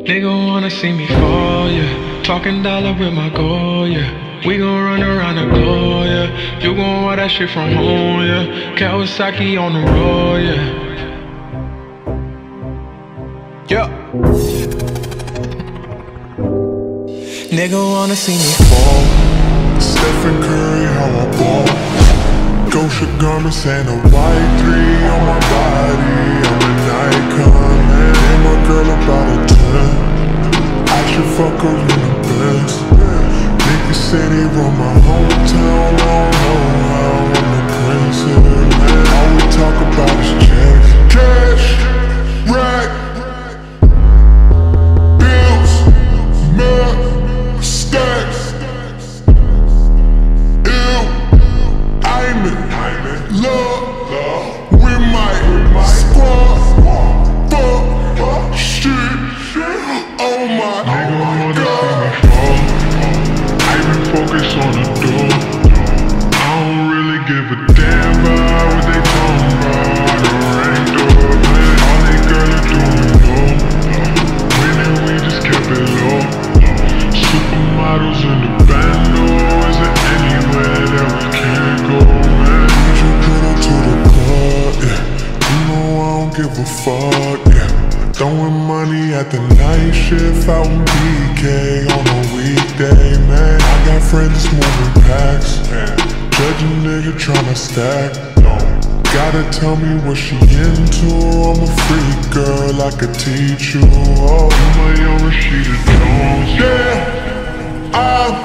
Nigga wanna see me fall, yeah. Talking dollar with my goal, yeah. We gon' run around the globe, yeah. You gon' want that shit from home, yeah. Kawasaki on the road, yeah. Yeah. Nigga wanna see me fall. Stephen Curry, how I ball. Gosha garments and a Y3 on my body. I'm an icon, man. And my girl about a 10. I should fuck her in the best. Niggas say they run my hometown. I don't know how I'm the prince of it, man. All we talk about is checks. Cash, rack, bills, meth, stacks. Love with my squad, fuck shit. Oh my God, I been focused on the door. I don't really give a damn about what they talking about. Or ain't door, man. All they girls doing low. Winning, we just kept it low. Supermodels in the bando. Is it anywhere that we can't go, man? Give a fuck, yeah. Throwing money at the night shift out in BK on a weekday, man. I got friends moving packs, judge a nigga tryna stack. Gotta tell me what she into. I'm a freak girl, I could teach you. Oh, my young Rashida Jones. Yeah, I'm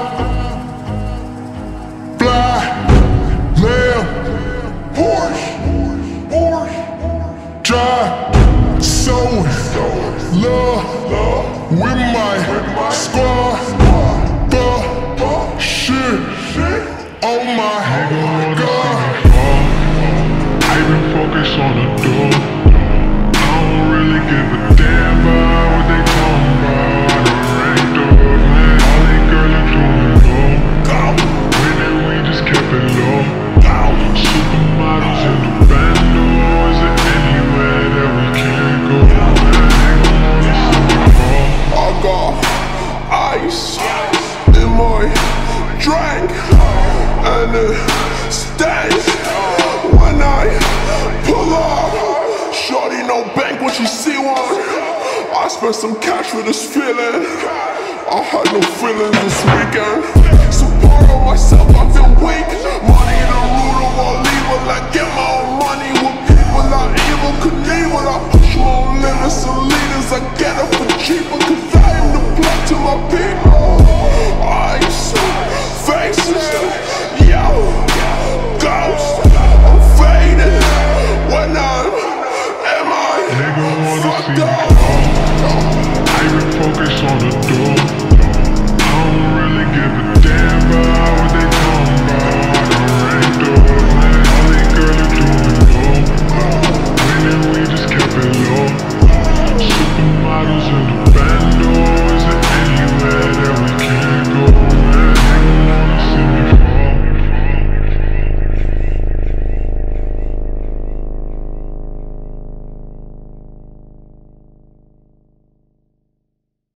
fly, lamb, Porsche, drive, so love with my squad, the shit, oh my God. I been focused on the door. I don't really give a damn about what they talking about. Or ain't door, man. All they girls are doing low. Winning, we just kept it low. Supermodels in the bando. Is it anywhere that we can't go? I got ice in my drink, and it stains when I pull up. Shorty no bank when she see one. I spent some cash for this feeling. I had no feelings this weekend. So part of myself, I feel weak. Money in the root of all evil. I get my own money with people I evil Knievel. I push my own limits and leaders. I get it for cheaper, cause I am the blood to my people. Ice, faces, yo, ghost. I'm faded when I'm fucked up. I been focused on the door.